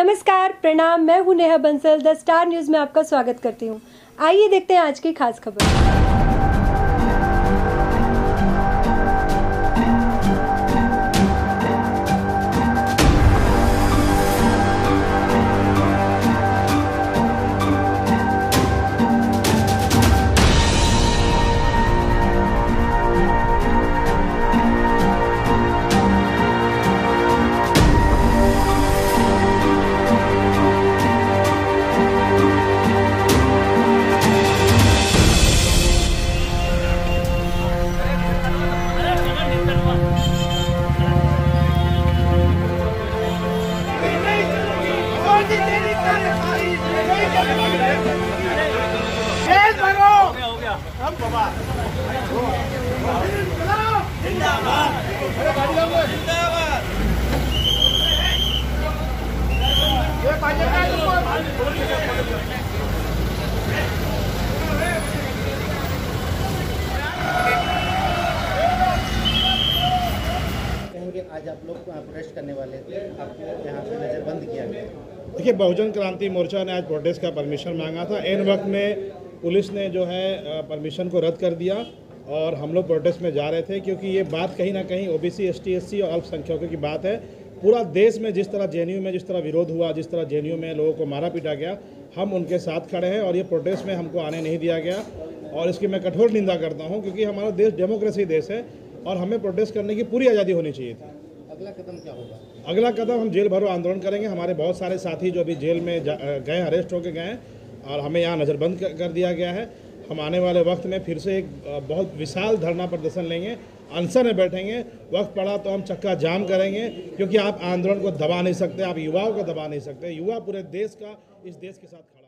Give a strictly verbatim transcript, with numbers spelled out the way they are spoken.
नमस्कार, प्रणाम। मैं हूं Neha Bansal. The Star News में आपका स्वागत करती हूं। आइए देखते हैं आज की खास खबर। आज आप लोग प्रोटेस्ट करने वाले थे, आपको यहाँ पे नज़रबंद किया गया। देखिए, बहुजन क्रांति मोर्चा ने आज प्रोटेस्ट का परमिशन मांगा था। एन वक्त में पुलिस ने जो है परमिशन को रद्द कर दिया और हम लोग प्रोटेस्ट में जा रहे थे, क्योंकि ये बात कहीं ना कहीं ओबीसी, एसटी, एससी और अल्पसंख्यकों की बात है। पूरा देश में जिस तरह जेएनयू में जिस तरह विरोध हुआ, जिस तरह जेएनयू में लोगों को मारा पीटा गया, हम उनके साथ खड़े हैं और ये प्रोटेस्ट में हमको आने नहीं दिया गया और इसकी मैं कठोर निंदा करता हूँ, क्योंकि हमारा देश डेमोक्रेसी देश है और हमें प्रोटेस्ट करने की पूरी आज़ादी होनी चाहिए थी। अगला कदम क्या होगा? अगला कदम हम जेल भरो आंदोलन करेंगे। हमारे बहुत सारे साथी जो अभी जेल में गए, अरेस्ट होकर गए और हमें यहाँ नज़रबंद कर दिया गया है। हम आने वाले वक्त में फिर से एक बहुत विशाल धरना प्रदर्शन लेंगे, अनशन में बैठेंगे। वक्त पड़ा तो हम चक्का जाम करेंगे, क्योंकि आप आंदोलन को दबा नहीं सकते, आप युवाओं को दबा नहीं सकते। युवा पूरे देश का, इस देश के साथ खड़ा